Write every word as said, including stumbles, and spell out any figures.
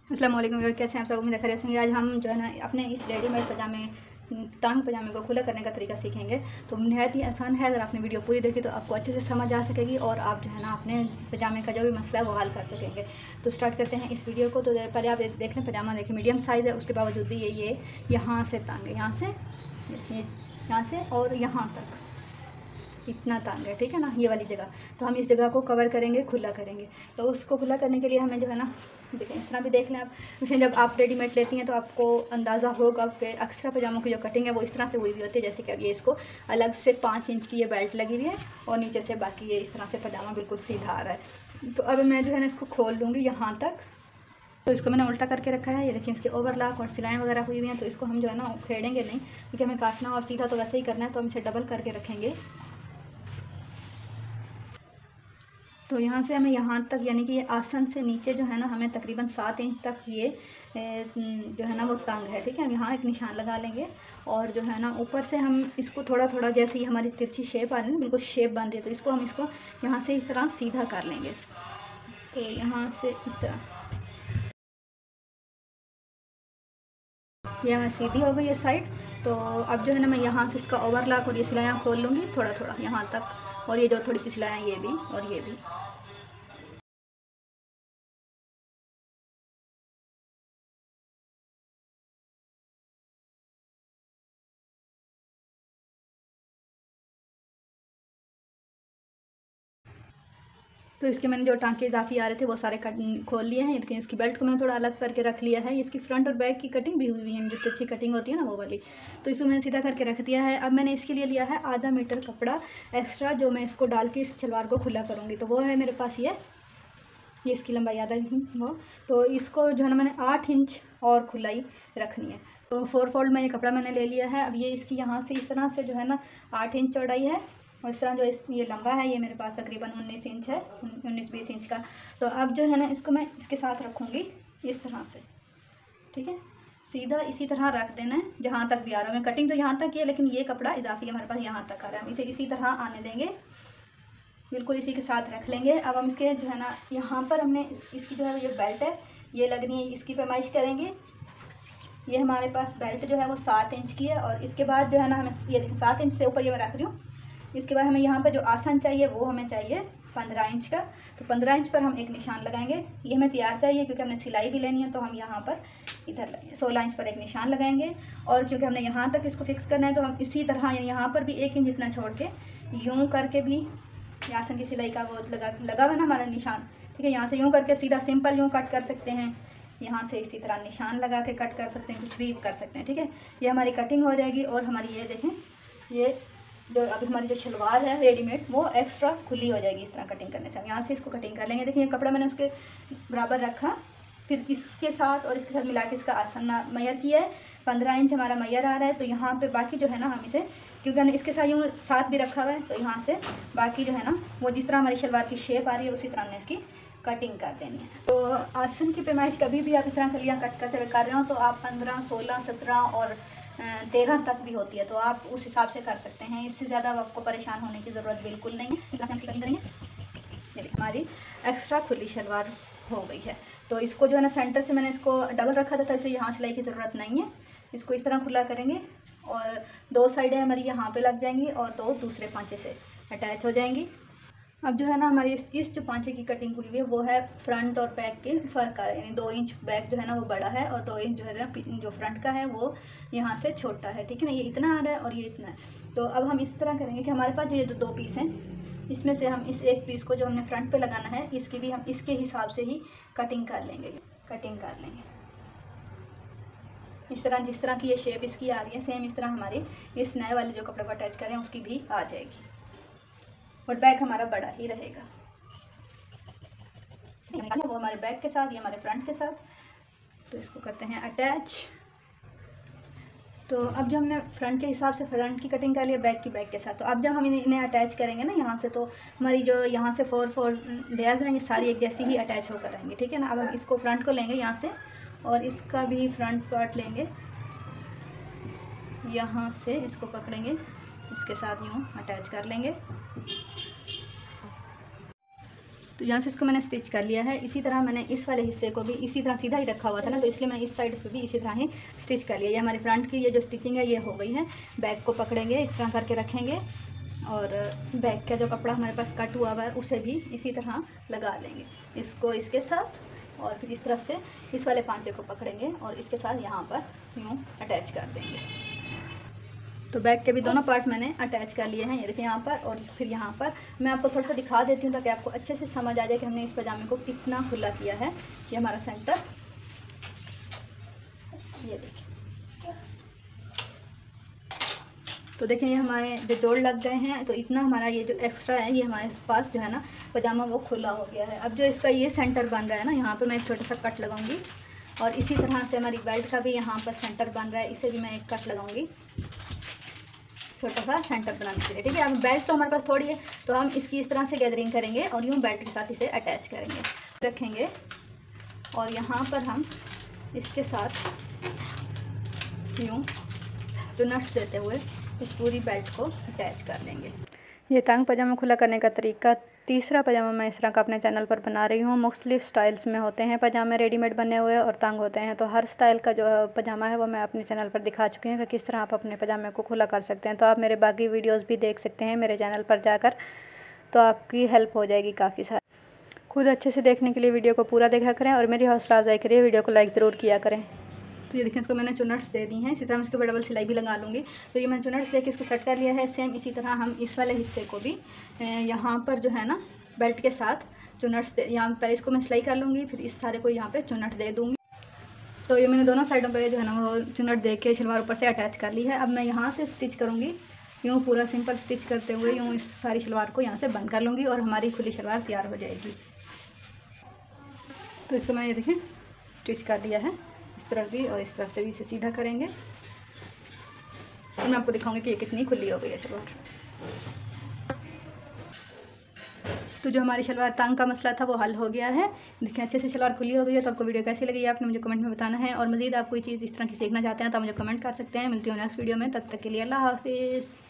अस्सलाम वालेकुम, कैसे हैं आप सब। उम्मीद खैरियत से होंगे। आज हम जो है ना अपने इस रेडीमेड पजामे टांग पजामे को खुला करने का तरीका सीखेंगे। तो नहायत ही आसान है। अगर आपने वीडियो पूरी देखी तो आपको अच्छे से समझ आ सकेगी और आप जो है ना अपने पजामे का जो भी मसला है वो हल कर सकेंगे। तो स्टार्ट करते हैं इस वीडियो को। तो पहले आप देख लें, पजामा देखिए मीडियम साइज़ है, उसके बावजूद भी ये ये यहाँ से टांगे, यहाँ से देखिए, यहाँ से और यहाँ तक इतना टांग है, ठीक है ना, ये वाली जगह। तो हम इस जगह को कवर करेंगे, खुला करेंगे। तो उसको खुला करने के लिए हमें जो है ना, देखें इस तरह भी देख लें आप। उसमें जब आप रेडीमेड लेती हैं तो आपको अंदाज़ा होगा कि अक्सर पजामों की जो कटिंग है वो इस तरह से हुई हुई होती है। जैसे कि अब ये इसको अलग से पाँच इंच की ये बेल्ट लगी हुई है और नीचे से बाकी ये इस तरह से पजामा बिल्कुल सीधा आ रहा है। तो अब मैं जो है ना इसको खोल लूँगी यहाँ तक। तो इसको मैंने उल्टा करके रखा है, ये देखिए इसके ओवरलॉक और सिलाएँ वगैरह हुई हुई हैं। तो इसको हम जो है ना उखेड़ेंगे नहीं, क्योंकि हमें काटना और सीधा तो वैसे ही करना है। तो हम इसे डबल करके रखेंगे। तो यहाँ से हमें यहाँ तक, यानी कि ये आसन से नीचे जो है ना हमें तकरीबन सात इंच तक ये जो है ना वो तंग है, ठीक है। हम यहाँ एक निशान लगा लेंगे और जो है ना ऊपर से हम इसको थोड़ा थोड़ा, जैसे ही हमारी तिरछी शेप आ रही है ना, बिल्कुल शेप बन रही है, तो इसको हम इसको यहाँ से इस तरह सीधा कर लेंगे। तो यहाँ से इस तरह ये हमें सीधी हो गई ये साइड। तो अब जो है ना मैं यहाँ से इसका ओवरलॉक और ये सिलाइयाँ खोल लूँगी थोड़ा थोड़ा यहाँ तक, और ये जो थोड़ी सी सिलाइयाँ ये भी और ये भी। तो इसके मैंने जो टाँके इजाफी आ रहे थे वो सारे कट खोल लिए हैं। लेकिन इसकी बेल्ट को मैंने थोड़ा अलग करके रख लिया है। इसकी फ्रंट और बैक की कटिंग भी हुई है, जो तिरछी कटिंग होती है ना वो वाली। तो इसको मैंने सीधा करके रख दिया है। अब मैंने इसके लिए लिया है आधा मीटर कपड़ा एक्स्ट्रा, जो मैं इसको डाल के इस शलवार को खुला करूँगी। तो वो है मेरे पास ये ये इसकी लंबाई आधा ही वो। तो इसको जो है ना मैंने आठ इंच और खुलाई रखनी है। तो फोर फोल्ड में ये कपड़ा मैंने ले लिया है। अब ये इसकी यहाँ से इस तरह से जो है ना आठ इंच चौड़ाई है और इस तरह जो इस ये लंबा है, ये मेरे पास तकरीबन उन्नीस इंच है, उन्नीस बीस इंच का। तो अब जो है ना इसको मैं इसके साथ रखूँगी इस तरह से, ठीक है। सीधा इसी तरह रख देना है जहाँ तक भी आ रहा है। मैं कटिंग तो यहाँ तक है, लेकिन ये कपड़ा इजाफी हमारे पास यहाँ तक आ रहा है। हम इसे इसी तरह आने देंगे, बिल्कुल इसी के साथ रख लेंगे। अब हम इसके जो है ना यहाँ पर हमने इस, इसकी जो है ये बेल्ट है ये लगनी है, इसकी पैमाइश करेंगे। ये हमारे पास बेल्ट जो है वो सात इंच की है और इसके बाद जो है ना हमें ये सात इंच से ऊपर ये मैं रख रही हूँ। इसके बाद हमें यहाँ पर जो आसन चाहिए वो हमें चाहिए पंद्रह इंच का। तो पंद्रह इंच पर हम एक निशान लगाएंगे। ये हमें तैयार चाहिए क्योंकि हमने सिलाई भी लेनी है। तो हम यहाँ पर इधर सोलह इंच पर एक निशान लगाएंगे और क्योंकि हमने यहाँ तक इसको फिक्स करना है तो हम इसी तरह यहाँ पर भी एक इंच जितना छोड़ के यूँ करके भी आसन की सिलाई का वो लगा लगा हुआ ना हमारा निशान, ठीक है। यहाँ से यूँ करके सीधा सिंपल यूँ कट कर सकते हैं, यहाँ से इसी तरह निशान लगा के कट कर सकते हैं, कुछ भी कर सकते हैं, ठीक है। ये हमारी कटिंग हो जाएगी। और हमारी ये देखें, ये जो अभी हमारी जो शलवार है रेडीमेड वो एक्स्ट्रा खुली हो जाएगी इस तरह कटिंग करने से। हम यहाँ से इसको कटिंग कर लेंगे। देखिए कपड़ा मैंने उसके बराबर रखा, फिर इसके साथ और इसके साथ मिला के इसका आसन मैयर किया है। पंद्रह इंच हमारा मैयर आ रहा है। तो यहाँ पे बाकी जो है ना हम इसे, क्योंकि हमने इसके साथ यूँ साथ भी रखा हुआ है, तो यहाँ से बाकी जो है ना वो जिस तरह हमारी शलवार की शेप आ रही है उसी तरह हमने इसकी कटिंग कर देनी है। तो आसन की पैमाइश कभी भी आप इस तरह कलियाँ कट करते हुए कर रहे हो तो आप पंद्रह सोलह सत्रह और तेरह तक भी होती है, तो आप उस हिसाब से कर सकते हैं। इससे ज़्यादा आपको परेशान होने की ज़रूरत बिल्कुल नहीं है। इस तरह से कटिंग करेंगे। हमारी एक्स्ट्रा खुली शलवार हो गई है। तो इसको जो है ना सेंटर से मैंने इसको डबल रखा था, तो इसे यहाँ सिलाई की ज़रूरत नहीं है। इसको इस तरह खुला करेंगे और दो साइडें हमारी यहाँ पे लग जाएंगी और दो दूसरे पांचे से अटैच हो जाएंगी। अब जो है ना हमारी इस, इस जो पांचे की कटिंग हुई है वो है फ्रंट और बैक के फ़र्क आ रहा है। यानी दो इंच बैक जो है ना वो बड़ा है और दो इंच जो है ना जो फ्रंट का है वो यहाँ से छोटा है, ठीक है ना। ये इतना आ रहा है और ये इतना है। तो अब हम इस तरह करेंगे कि हमारे पास जो ये जो दो पीस हैं इसमें से हम इस एक पीस को जो हमने फ्रंट पे लगाना है इसकी भी हम इसके हिसाब से ही कटिंग कर लेंगे कटिंग कर लेंगे इस तरह। जिस तरह की ये शेप इसकी आ रही है सेम इस तरह हमारी इस नए वाले जो कपड़े को अटैच करें उसकी भी आ जाएगी और बैक हमारा बड़ा ही रहेगा। वो हमारे बैक के साथ, ये हमारे फ्रंट के साथ। तो इसको करते हैं अटैच। तो अब जो हमने फ्रंट के हिसाब से फ्रंट की कटिंग कर लिया, बैक की बैक के साथ। तो अब जब हम इन्हें इन्हें अटैच करेंगे ना यहाँ से, तो हमारी जो यहाँ से फोर फोर लेयर्स हैं ये सारी एक जैसी ही अटैच होकर रहेंगी, ठीक है ना। अब हम इसको फ्रंट को लेंगे यहाँ से और इसका भी फ्रंट पार्ट लेंगे, यहाँ से इसको पकड़ेंगे, इसके साथ यूँ अटैच कर लेंगे। तो यहाँ से इसको मैंने स्टिच कर लिया है। इसी तरह मैंने इस वाले हिस्से को भी इसी तरह सीधा ही रखा हुआ था ना, तो इसलिए मैंने इस साइड पे भी इसी तरह ही स्टिच कर लिया। ये हमारे फ्रंट की ये जो स्टिचिंग है ये हो गई है। बैक को पकड़ेंगे, इस तरह करके रखेंगे और बैक का जो कपड़ा हमारे पास कट हुआ हुआ है उसे भी इसी तरह लगा लेंगे, इसको इसके साथ। और फिर इस तरफ से इस वाले पांचे को पकड़ेंगे और इसके साथ यहाँ पर यूँ अटैच कर देंगे। तो बैक के भी दोनों पार्ट मैंने अटैच कर लिए हैं, ये देखिए यहाँ पर। और फिर यहाँ पर मैं आपको थोड़ा सा दिखा देती हूँ ताकि आपको अच्छे से समझ आ जाए कि हमने इस पजामे को कितना खुला किया है। ये हमारा सेंटर, ये देखिए। तो देखिए ये हमारे जो जोड़ लग गए हैं, तो इतना हमारा ये जो एक्स्ट्रा है ये हमारे पास जो है ना पजामा वो खुला हो गया है। अब जो इसका ये सेंटर बन रहा है ना, यहाँ पर मैं एक छोटा सा कट लगाऊंगी और इसी तरह से हमारी बेल्ट का भी यहाँ पर सेंटर बन रहा है, इसे भी मैं एक कट लगाऊंगी छोटा सा सेंटर बनाने के लिए, ठीक है। अब बेल्ट तो हमारे पास थोड़ी है, तो हम इसकी इस तरह से गैदरिंग करेंगे और यूँ बेल्ट के साथ इसे अटैच करेंगे, रखेंगे। और यहाँ पर हम इसके साथ यूँ जो नट्स देते हुए इस पूरी बेल्ट को अटैच कर लेंगे। ये तंग पजामा खुला करने का तरीका तीसरा पजामा मैं इस तरह का अपने चैनल पर बना रही हूँ। मुख्तलिफ स्टाइल्स में होते हैं पजामे, रेडीमेड बने हुए और तंग होते हैं। तो हर स्टाइल का जो पजामा है वो मैं अपने चैनल पर दिखा चुकी हूँ कि किस तरह आप अपने पजामे को खुला कर सकते हैं। तो आप मेरे बाकी वीडियोस भी देख सकते हैं मेरे चैनल पर जाकर, तो आपकी हेल्प हो जाएगी काफ़ी सारी। खुद अच्छे से देखने के लिए वीडियो को पूरा देखा करें और मेरी हौसला अफजाई करिए, वीडियो को लाइक ज़रूर किया करें। तो ये देखिए इसको मैंने चुनट्स दे दी हैं, इसी तरह मैं इसके ऊपर डबल सिलाई भी लगा लूँगी। तो ये मैंने चुनट्स दे के इसको सेट कर लिया है। सेम इसी तरह हम इस वाले हिस्से को भी यहाँ पर जो है ना बेल्ट के साथ चुनट्स दे, यहाँ पहले इसको मैं सिलाई कर लूँगी, फिर इस सारे को यहाँ पे चुनट दे दूँगी। तो ये मैंने दोनों साइडों पे जो है ना वो चुनट दे के शलवार ऊपर से अटैच कर ली है। अब मैं यहाँ से स्टिच करूँगी, यूँ पूरा सिंपल स्टिच करते हुए यूँ इस सारी शलवार को यहाँ से बंद कर लूँगी और हमारी खुली शलवार तैयार हो जाएगी। तो इसको मैंने ये देखें स्टिच कर लिया है, इस तरफ भी और इस तरफ से भी इसे सीधा करेंगे और मैं आपको दिखाऊंगी कि ये कितनी खुली हो गई है शलवार। तो जो हमारी शलवार तंग का मसला था वो हल हो गया है। देखिए अच्छे से शलवार खुली हो गई है। तो आपको वीडियो कैसी लगी आपने मुझे कमेंट में बताना है और मज़ीद आप कोई चीज़ इस तरह की सीखना चाहते हैं तो मुझे कमेंट कर सकते हैं। मिलती हूँ नेक्स्ट वीडियो में, तब तक के लिए अल्लाह हाफिज़।